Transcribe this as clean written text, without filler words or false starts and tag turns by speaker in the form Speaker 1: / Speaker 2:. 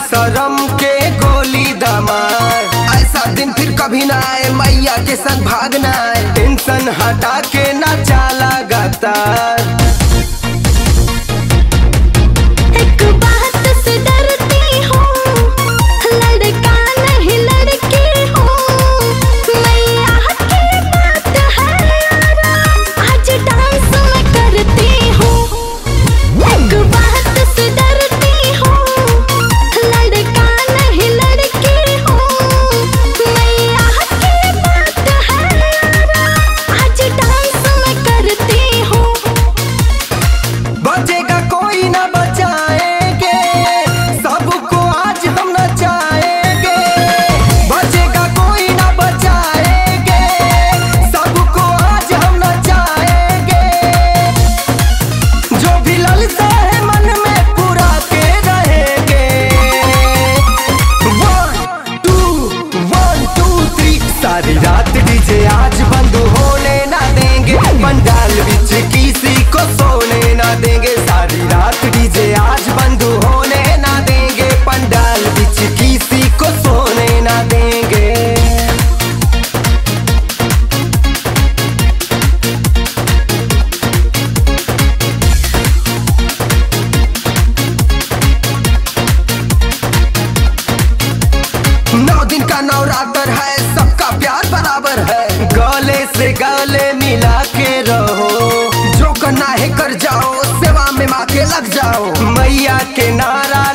Speaker 1: शर्म के गोली दमार। ऐसा दिन फिर कभी ना आए, मैया के संग भागना है। टेंशन हटा के नाचा लगातार।
Speaker 2: एक बात से डरती हूँ, लड़का नहीं लड़की हूँ। मैया की बात है, आज डांस मैं करती हूँ। एक बात से डरती हूँ, लड़का नहीं लड़की हूँ। मैया की बात है, आज डांस मैं करती हूँ।
Speaker 1: बचेगा कोई ना बचाएंगे, सबको आज हम नचाएंगे। बचेगा कोई ना बचाएंगे, सबको आज हम नचाएंगे। जो भी ललसा है मन में पूरा के रहेंगे। 1 2 3 सारी रात डीजे आज बंद होने ना देंगे। पंडाल बिच किसी को सोने ना देंगे। सारी रात डीजे आज बंद होने ना देंगे। पंडाल बिच किसी को सोने ना देंगे। नौ दिन का नवरात्र है, सबका प्यार बराबर है। गले से गले मिला के रहो, जो करना है कर जाओ। सेवा में माँ के लग जाओ, मैया के नारा